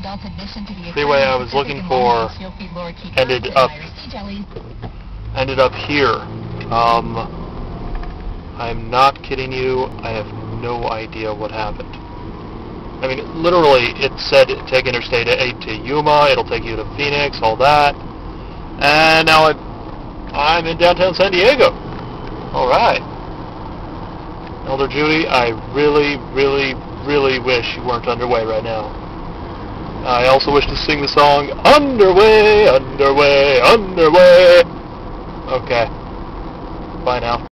freeway I was looking for ended up here. I'm not kidding you. I have no idea what happened. I mean, literally, it said take Interstate 8 to Yuma. It'll take you to Phoenix, all that. And now I'm in downtown San Diego. All right. Elder Judy, I really, really, really wish you weren't underway right now. I also wish to sing the song, Underway, Underway, Underway. Okay. Bye now.